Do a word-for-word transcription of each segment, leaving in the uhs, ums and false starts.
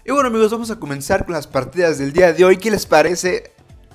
Y bueno amigos, vamos a comenzar con las partidas del día de hoy. ¿Qué les parece?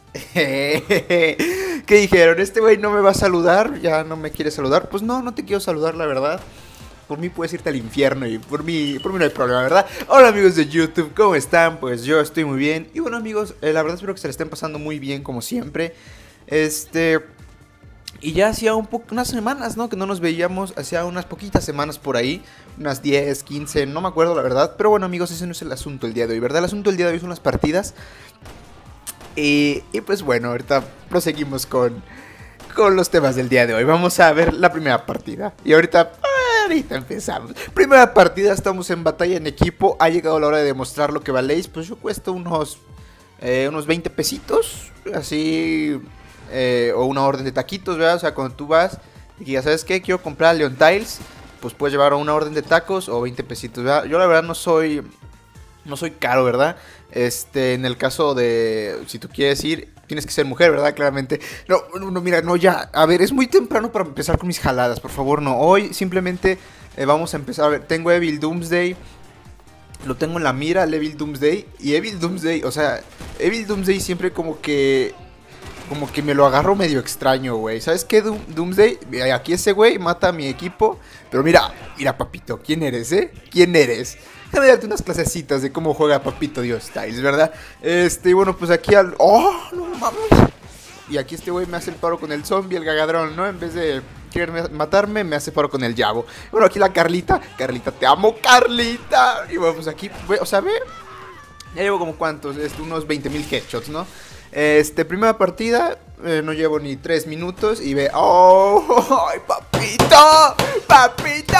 ¿Qué dijeron? ¿Este güey no me va a saludar? ¿Ya no me quiere saludar? Pues no, no te quiero saludar, la verdad. Por mí puedes irte al infierno y por mí, por mí no hay problema, ¿verdad? Hola amigos de YouTube, ¿cómo están? Pues yo estoy muy bien. Y bueno amigos, eh, la verdad espero que se le estén pasando muy bien como siempre. Este... Y ya hacía un poco, unas semanas, ¿no? Que no nos veíamos, hacía unas poquitas semanas por ahí, unas diez, quince, no me acuerdo la verdad. Pero bueno amigos, ese no es el asunto el día de hoy, ¿verdad? El asunto del día de hoy son las partidas. Y, y pues bueno, ahorita proseguimos con, con los temas del día de hoy. Vamos a ver la primera partida. Y ahorita, ahorita empezamos. Primera partida, estamos en batalla en equipo. Ha llegado la hora de demostrar lo que valéis. Pues yo cuesto unos, eh, unos veinte pesitos, así... Eh, o una orden de taquitos, ¿verdad? O sea, cuando tú vas y que ya sabes qué, quiero comprar Leon Tiles, pues puedes llevar una orden de tacos o veinte pesitos, ¿verdad? Yo la verdad no soy, no soy caro, ¿verdad? Este, en el caso de, si tú quieres ir, tienes que ser mujer, ¿verdad? Claramente. No, no, no, mira, no, ya, a ver, es muy temprano para empezar con mis jaladas, por favor, no. Hoy simplemente eh, vamos a empezar, a ver, tengo Evil Doomsday. Lo tengo en la mira, el Evil Doomsday. Y Evil Doomsday, o sea, Evil Doomsday siempre como que... Como que me lo agarro medio extraño, güey. ¿Sabes qué, Doom, Doomsday? Aquí ese güey mata a mi equipo. Pero mira, mira, papito, ¿quién eres, eh? ¿Quién eres? Déjame darte unas clasecitas de cómo juega Papito Dios Styles, ¿verdad? Este, y bueno, pues aquí al... ¡Oh, no mames! Y aquí este güey me hace el paro con el zombie, el gagadrón, ¿no? En vez de querer matarme, me hace paro con el Yabo. Bueno, aquí la Carlita. Carlita, te amo, Carlita. Y bueno, pues aquí, o sea, ve... Ya llevo como cuántos, este, unos veinte mil headshots, ¿no? Este, primera partida, eh, no llevo ni tres minutos y ve... ¡Oh! ¡Ay, papito! ¡Papito!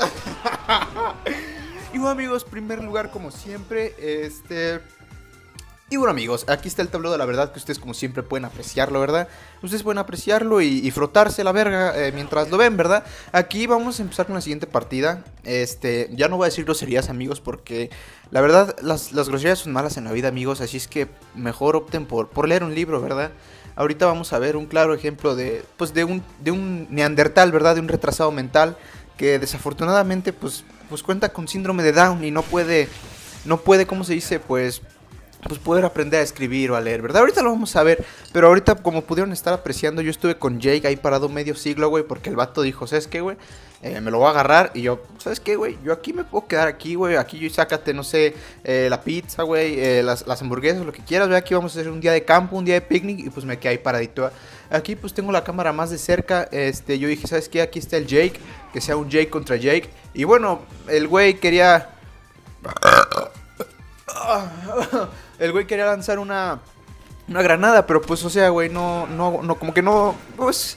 Y bueno amigos, primer lugar como siempre, este... Y bueno amigos, aquí está el tablero de la verdad que ustedes como siempre pueden apreciarlo, ¿verdad? Ustedes pueden apreciarlo y, y frotarse la verga eh, mientras lo ven, ¿verdad? Aquí vamos a empezar con la siguiente partida. Este, ya no voy a decir groserías amigos porque la verdad las, las groserías son malas en la vida amigos. Así es que mejor opten por, por leer un libro, ¿verdad? Ahorita vamos a ver un claro ejemplo de, pues de un, de un neandertal, ¿verdad? De un retrasado mental que desafortunadamente pues, pues cuenta con síndrome de Down y no puede, no puede, ¿cómo se dice? Pues... pues poder aprender a escribir o a leer, ¿verdad? Ahorita lo vamos a ver, pero ahorita como pudieron estar apreciando, yo estuve con Jake ahí parado medio siglo, güey, porque el vato dijo, ¿sabes qué, güey? Eh, me lo voy a agarrar y yo, ¿sabes qué, güey? Yo aquí me puedo quedar aquí, güey, aquí yo sácate, no sé, eh, la pizza, güey, eh, las, las hamburguesas, lo que quieras, güey, aquí vamos a hacer un día de campo, un día de picnic y pues me quedé ahí paradito. Aquí pues tengo la cámara más de cerca, este, yo dije, ¿sabes qué? Aquí está el Jake, que sea un Jake contra Jake, y bueno, el güey quería... El güey quería lanzar una una granada, pero pues, o sea, güey, no, no, no, como que no, pues...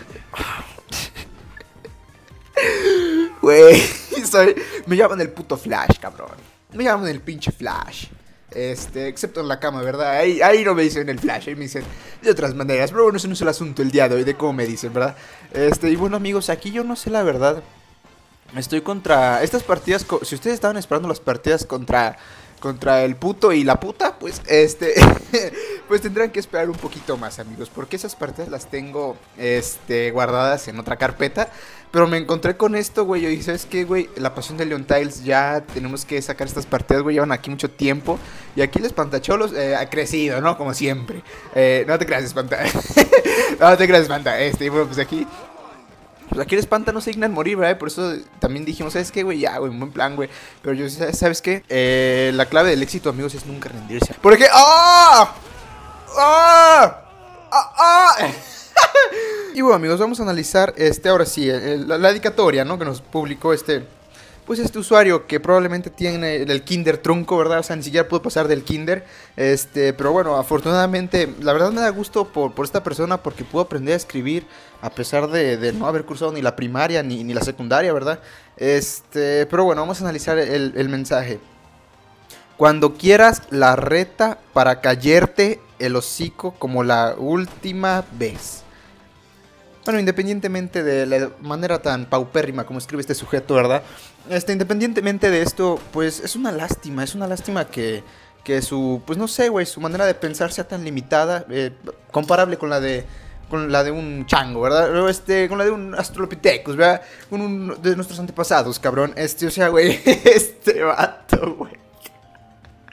Güey, soy... me llaman el puto Flash, cabrón. Me llaman el pinche Flash. Este, excepto en la cama, ¿verdad? Ahí, ahí no me dicen el Flash, ahí me dicen de otras maneras. Pero bueno, ese no es el asunto el día de hoy, de cómo me dicen, ¿verdad? Este, y bueno, amigos, aquí yo no sé la verdad. Estoy contra... Estas partidas, si ustedes estaban esperando las partidas contra... contra el puto y la puta, pues este pues tendrán que esperar un poquito más amigos, porque esas partidas las tengo este guardadas en otra carpeta, pero me encontré con esto, güey, y ¿sabes qué, güey? La pasión de Leon Tiles, ya tenemos que sacar estas partidas, güey, llevan aquí mucho tiempo, y aquí el espantacholos eh, ha crecido, ¿no? Como siempre, eh, no te creas, espanta, no te creas, espanta, este, y bueno, pues aquí... Pues aquí el espanta no se digna en morir, ¿verdad? Por eso también dijimos, ¿sabes qué, güey? Ya, güey, buen plan, güey. Pero yo, ¿sabes qué? Eh, la clave del éxito, amigos, es nunca rendirse. Porque... ¡Ah! ¡Ah! ¡Ah! ¡Ah! Y bueno, amigos, vamos a analizar, este, ahora sí, el, la, la dedicatoria, ¿no? Que nos publicó este... Pues este usuario que probablemente tiene el kinder trunco, ¿verdad? O sea, ni siquiera pudo pasar del kinder. Este, pero bueno, afortunadamente, la verdad me da gusto por, por esta persona porque pudo aprender a escribir a pesar de, de no haber cursado ni la primaria ni, ni la secundaria, ¿verdad? Este, pero bueno, vamos a analizar el, el mensaje. Cuando quieras la reta para callarte el hocico como la última vez. Bueno, independientemente de la manera tan paupérrima como escribe este sujeto, ¿verdad? Este, independientemente de esto, pues es una lástima, es una lástima que, que su, pues no sé, güey, su manera de pensar sea tan limitada, eh, comparable con la de, con la de un chango, ¿verdad? Este, con la de un Australopithecus, ¿verdad? Con un de nuestros antepasados, cabrón. Este, o sea, güey, este vato, güey.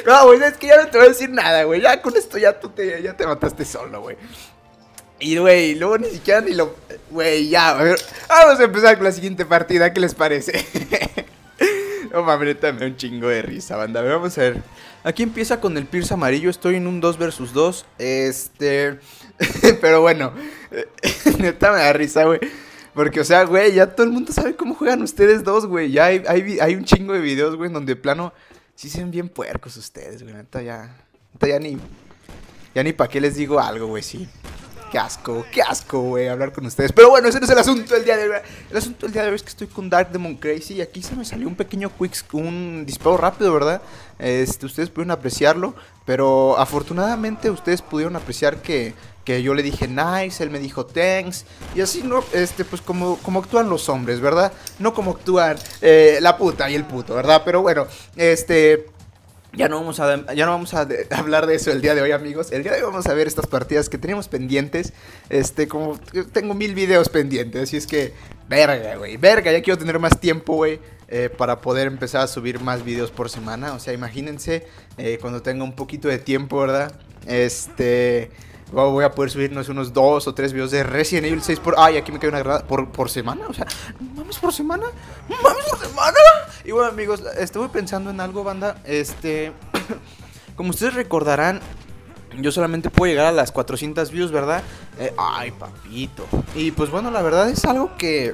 No, güey, es que ya no te voy a decir nada, güey. Ya con esto ya tú te, ya te mataste solo, güey. Y, güey, luego ni siquiera ni lo... Güey, ya, a ver. Vamos a empezar con la siguiente partida, ¿qué les parece? No mames, me da un chingo de risa, banda. A ver, vamos a ver. Aquí empieza con el Pierce amarillo. Estoy en un dos versus dos. Este... Pero bueno, neta me da risa, güey. Porque, o sea, güey, ya todo el mundo sabe cómo juegan ustedes dos, güey. Ya hay, hay, hay un chingo de videos, güey, en donde de plano sí se ven bien puercos ustedes, güey. Neta ya... Neta ya ni... Ya ni para qué les digo algo, güey, sí. Qué asco, qué asco, güey, hablar con ustedes. Pero bueno, ese no es el asunto del día de hoy. El asunto del día de hoy es que estoy con Dark Demon Crazy. Y aquí se me salió un pequeño quick, un disparo rápido, ¿verdad? Este, ustedes pudieron apreciarlo. Pero afortunadamente ustedes pudieron apreciar que, que yo le dije nice, él me dijo thanks. Y así, ¿no? Este, pues como, como actúan los hombres, ¿verdad? No como actúan eh, la puta y el puto, ¿verdad? Pero bueno, este... Ya no vamos a, ya no vamos a de, hablar de eso el día de hoy, amigos. El día de hoy vamos a ver estas partidas que teníamos pendientes. Este, como tengo mil videos pendientes. Así es que, verga, güey. Verga, ya quiero tener más tiempo, güey. Eh, para poder empezar a subir más videos por semana. O sea, imagínense eh, cuando tenga un poquito de tiempo, ¿verdad? Este... Voy a poder subirnos unos dos o tres videos de Resident Evil seis por... Ay, aquí me cae una granada. ¿Por, por semana? O sea, ¿mames por semana? ¿Mames por semana? Y bueno, amigos, estuve pensando en algo, banda. Este... Como ustedes recordarán, yo solamente puedo llegar a las cuatrocientas views, ¿verdad? Eh, ay, papito. Y pues bueno, la verdad es algo que...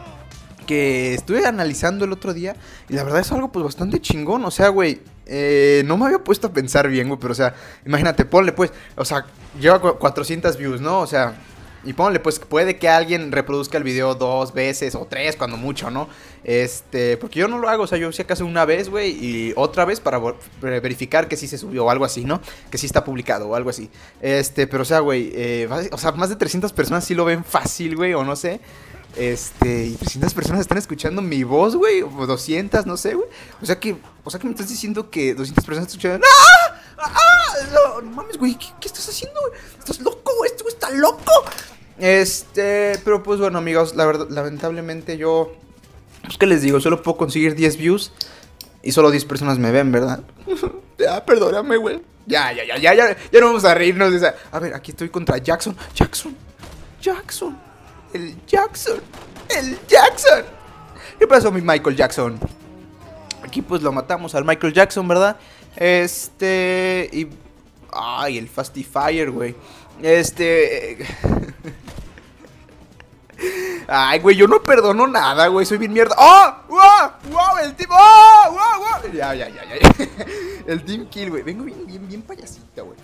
Que estuve analizando el otro día. Y la verdad es algo pues bastante chingón. O sea, güey, eh, no me había puesto a pensar bien, güey. Pero o sea, imagínate, ponle pues, o sea, lleva cuatrocientas views, ¿no? O sea, y ponle pues, puede que alguien reproduzca el video dos veces o tres, cuando mucho, ¿no? Este, porque yo no lo hago, o sea, yo si acaso una vez, güey, y otra vez para verificar que sí se subió o algo así, ¿no? Que sí está publicado o algo así. Este, pero o sea, güey, eh, o sea, más de trescientas personas sí lo ven fácil, güey, o no sé. Este, y trescientas personas están escuchando mi voz, güey, o doscientas, no sé, güey. O sea que, o sea que me estás diciendo que doscientas personas están escuchando. ¡Ah! ¡Ah! No, no mames, güey, ¿qué, ¿qué estás haciendo, güey? Estás loco, güey, este güey está loco. Este, pero pues bueno, amigos, la verdad, lamentablemente yo, pues qué les digo, solo puedo conseguir diez views y solo diez personas me ven, ¿verdad? Ya, perdóname, güey. Ya, ya, ya, ya, ya, ya no vamos a reírnos de esa. A ver, aquí estoy contra Jackson, Jackson, Jackson. El Jackson, el Jackson. ¿Qué pasó, mi Michael Jackson? Aquí pues lo matamos al Michael Jackson, ¿verdad? Este... Y... Ay, el Fasty Fire, güey. Este... Ay, güey, yo no perdono nada, güey. Soy bien mierda. ¡Oh! ¡Wow! ¡Wow! El team... ¡Oh! ¡Wow! ¡Wow! Ya, ya, ya, ya. El team kill, güey. Vengo bien, bien, bien payasita, güey.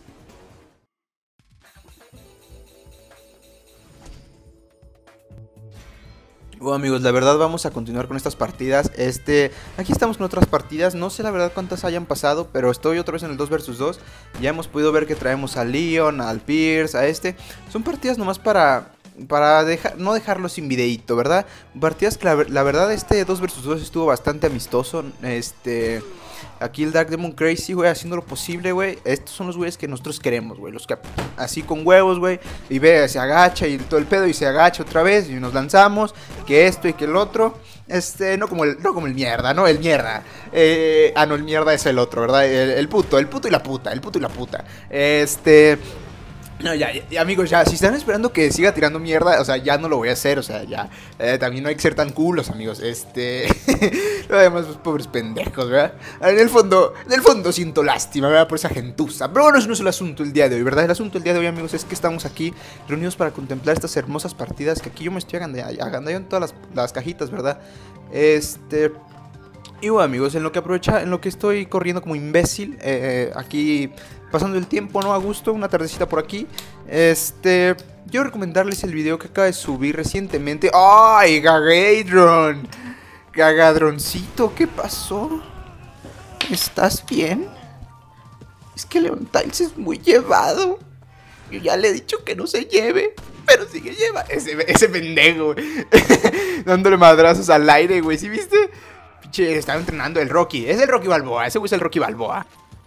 Bueno, amigos, la verdad vamos a continuar con estas partidas. Este, aquí estamos con otras partidas. No sé la verdad cuántas hayan pasado, pero estoy otra vez en el dos versus dos. Ya hemos podido ver que traemos a Leon, al Pierce, a este. Son partidas nomás para... Para dejar, no dejarlo sin videito, ¿verdad? Partidas que la, la verdad este dos versus dos estuvo bastante amistoso. Este... Aquí el Dark Demon Crazy, güey, haciendo lo posible, güey. Estos son los güeyes que nosotros queremos, güey. Los que así con huevos, güey. Y ve, se agacha y todo el pedo y se agacha otra vez. Y nos lanzamos. Que esto y que el otro. Este, no como el, no como el mierda, ¿no? El mierda. Eh, ah, no, el mierda es el otro, ¿verdad? El, el puto, el puto y la puta. El puto y la puta. Este... No, ya, ya, amigos, ya, si están esperando que siga tirando mierda, o sea, ya no lo voy a hacer, o sea, ya, eh, también no hay que ser tan culos, amigos, este, además, los pobres pendejos, ¿verdad? En el fondo, en el fondo siento lástima, ¿verdad? Por esa gentuza, pero bueno, eso no es el asunto el día de hoy, ¿verdad? El asunto el día de hoy, amigos, es que estamos aquí reunidos para contemplar estas hermosas partidas, que aquí yo me estoy agandallando en todas las, las cajitas, ¿verdad? Este... Y bueno, amigos, en lo que aprovecha, en lo que estoy corriendo como imbécil, eh, aquí pasando el tiempo, ¿no? A gusto, una tardecita por aquí. Este, quiero recomendarles el video que acaba de subir recientemente. ¡Ay, Gagadron! Gagadroncito, ¿qué pasó? ¿Estás bien? Es que Leon Tiles es muy llevado. Yo ya le he dicho que no se lleve, pero sí que lleva. Ese, ese pendejo, güey. Dándole madrazos al aire, güey, ¿sí viste? Pinche, estaba entrenando el Rocky. Es el Rocky Balboa, ese güey es el Rocky Balboa.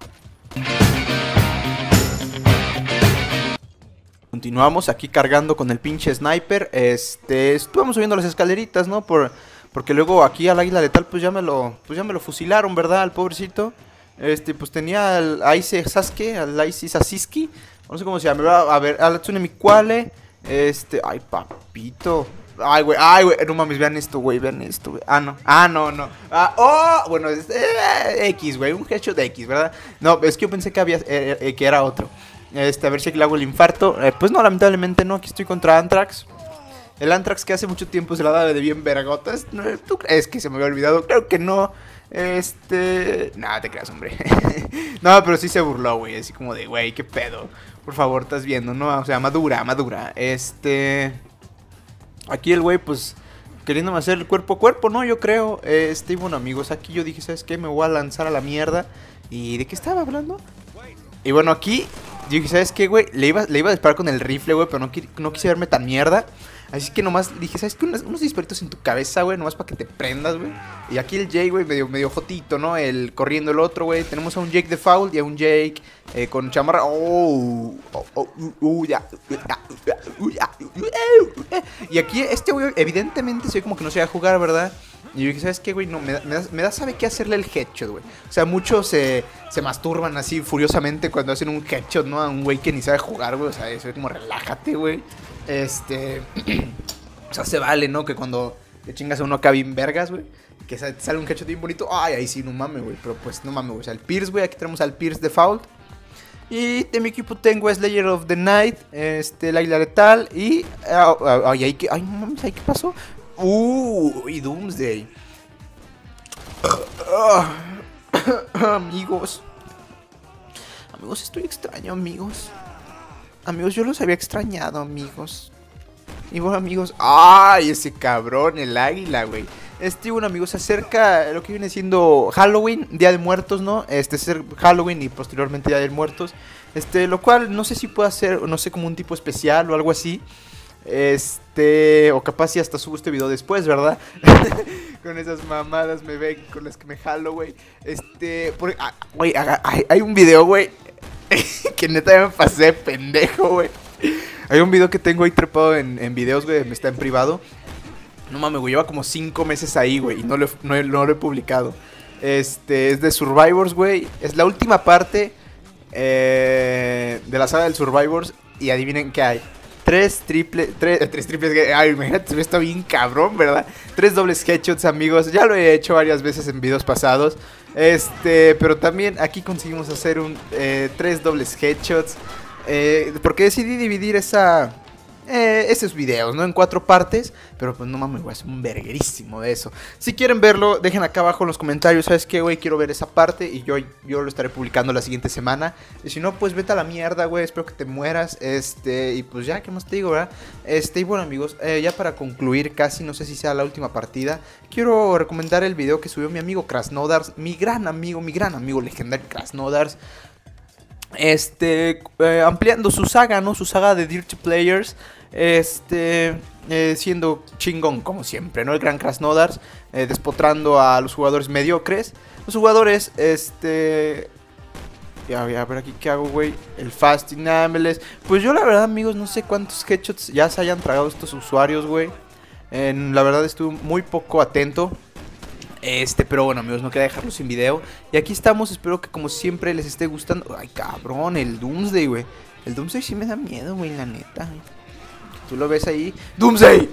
Continuamos aquí cargando con el pinche sniper. Este, estuvimos subiendo las escaleritas, ¿no? Por, porque luego aquí al águila letal pues ya me lo, pues ya me lo fusilaron, ¿verdad? Al pobrecito. Este, pues tenía al Aise Sasuke, al Aise Sasiski. No sé cómo se llama. A ver, a Hatsune Miquale. Este, ay, papito. Ay, güey, ay, güey, no mames, vean esto, güey, vean esto, güey. Ah, no, ah, no, no. Ah, oh, bueno, es eh, X, güey, un headshot de X, ¿verdad? No, es que yo pensé que había, eh, eh, que era otro. Este, a ver si aquí le hago el infarto. Eh, pues no, lamentablemente no, aquí estoy contra Anthrax. El Anthrax que hace mucho tiempo se la daba de bien vergotas. No, ¿tú crees que se me había olvidado? Creo que no. Este... Nada, te creas, hombre. No, pero sí se burló, güey. Así como de, güey, qué pedo. Por favor, estás viendo, ¿no? O sea, madura, madura. Este... Aquí el güey, pues, queriéndome hacer el cuerpo a cuerpo, ¿no? Yo creo. Este, y bueno, amigos, aquí yo dije, ¿sabes qué? Me voy a lanzar a la mierda. ¿Y de qué estaba hablando? Y bueno, aquí, yo dije, ¿sabes qué, güey? Le iba, le iba a disparar con el rifle, güey, pero no, no quise verme tan mierda. Así que nomás dije, ¿sabes qué? Unos, unos disparitos en tu cabeza, güey, nomás para que te prendas, güey. Y aquí el Jake, güey, medio, medio jotito, ¿no? El corriendo el otro, güey. Tenemos a un Jake de foul y a un Jake eh, con chamarra. ¡Oh! oh, oh uh, uh, ya, uh, ya, uh, y aquí este, güey, evidentemente se ve como que no se va a jugar, ¿verdad? Y yo dije, ¿sabes qué, güey? No, me da, me da, me da sabe qué hacerle el headshot, güey. O sea, muchos se, se masturban así furiosamente cuando hacen un headshot, ¿no? A un güey que ni sabe jugar, güey. O sea, eso es como relájate, güey. Este... O sea, se vale, ¿no? Que cuando te chingas a uno acá bien vergas, güey, que te sale un headshot bien bonito. Ay, ahí sí, no mames, güey. Pero pues no mames, güey. O sea, el Pierce, güey. Aquí tenemos al Pierce Default. Y de mi equipo tengo Slayer of the Night, este, el Águila Letal y... Ay, ay, ay, no mames, ay, ¿qué pasó? Uh, y Doomsday. Amigos. Amigos, estoy extraño, amigos. Amigos, yo los había extrañado, amigos. Y bueno, amigos, ¡ay! Ese cabrón, el águila, güey. Este, bueno, amigos, se acerca lo que viene siendo Halloween, Día de Muertos, ¿no? Este, ser Halloween y posteriormente Día de Muertos. Este, lo cual no sé si puede ser, no sé, como un tipo especial o algo así. Este, o capaz si hasta subo este video después, ¿verdad? Con esas mamadas me ven, con las que me jalo, güey. Este, por, ah, güey, hay, hay un video, güey, que neta ya me pasé pendejo, güey. Hay un video que tengo ahí trepado en, en videos, güey, me está en privado. No mames, güey, lleva como cinco meses ahí, güey, y no lo, no, no lo he publicado. Este, es de Survivors, güey. Es la última parte eh, de la saga del Survivors. Y adivinen qué hay. Tres triples, tres, eh, tres triples, ay, imagínate, está bien cabrón, ¿verdad? Tres dobles headshots, amigos. Ya lo he hecho varias veces en videos pasados. Este, pero también aquí conseguimos hacer un eh, tres dobles headshots. Eh, porque decidí dividir esa... Eh, esos videos, ¿no? En cuatro partes. Pero pues no mames, güey, es un verguerísimo de eso. Si quieren verlo, dejen acá abajo en los comentarios. ¿Sabes qué, güey? Quiero ver esa parte. Y yo, yo lo estaré publicando la siguiente semana. Y si no, pues vete a la mierda, güey. Espero que te mueras. Este, y pues ya, ¿qué más te digo, verdad? Este, y bueno, amigos, eh, ya para concluir, casi no sé si sea la última partida, quiero recomendar el video que subió mi amigo Krasnodars. Mi gran amigo, mi gran amigo legendario Krasnodars. Este, eh, ampliando su saga, ¿no? Su saga de Dirty Players. Este, eh, siendo chingón como siempre, ¿no? El gran Krasnodars, eh, despotrando a los jugadores mediocres. Los jugadores, este... Ya, ya, a ver aquí qué hago, güey. El Fasting Ameles. Pues yo la verdad, amigos, no sé cuántos headshots ya se hayan tragado estos usuarios, güey. eh, La verdad estuve muy poco atento. Este, pero bueno, amigos, no queda dejarlo sin video. Y aquí estamos, espero que como siempre les esté gustando. Ay, cabrón, el Doomsday, güey. El Doomsday sí me da miedo, güey, la neta. Tú lo ves ahí. ¡Doomsday!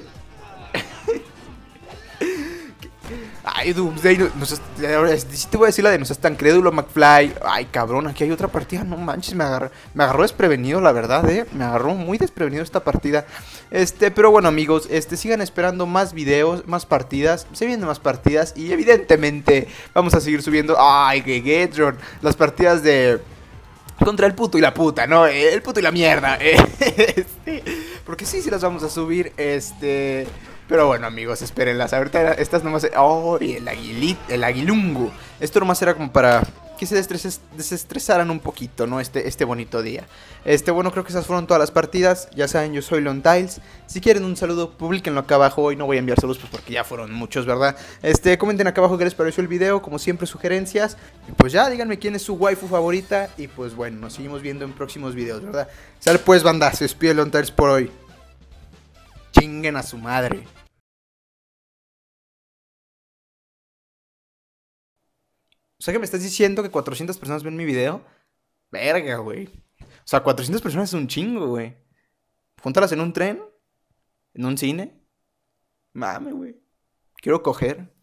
Ay, Doomsday, no, no seas, sí te voy a decir la de no seas tan crédulo, McFly. Ay, cabrón, aquí hay otra partida. No manches, me agarró, me agarró desprevenido, la verdad, eh. Me agarró muy desprevenido esta partida. Este, pero bueno, amigos, este, sigan esperando más videos, más partidas. Se vienen más partidas y evidentemente vamos a seguir subiendo. Ay, que Getron, las partidas de... Contra el puto y la puta, ¿no? El puto y la mierda. Este, porque sí, sí las vamos a subir, este... Pero bueno, amigos, espérenlas. Ahorita estas nomás... ¡Oh! El aguilit, el aguilungo. Esto nomás era como para que se destres desestresaran un poquito, ¿no? Este, este bonito día. Este, bueno, creo que esas fueron todas las partidas. Ya saben, yo soy Lontiles. Si quieren un saludo, publíquenlo acá abajo. Hoy no voy a enviar saludos pues porque ya fueron muchos, ¿verdad? Este, comenten acá abajo qué les pareció el video. Como siempre, sugerencias. Y pues ya, díganme quién es su waifu favorita. Y pues bueno, nos seguimos viendo en próximos videos, ¿verdad? Sale pues, banda. Se despide Lontiles por hoy. Chinguen a su madre. O sea que me estás diciendo que cuatrocientas personas ven mi video. Verga, güey. O sea, cuatrocientas personas es un chingo, güey. Júntalas en un tren, en un cine. Mame, güey. Quiero coger.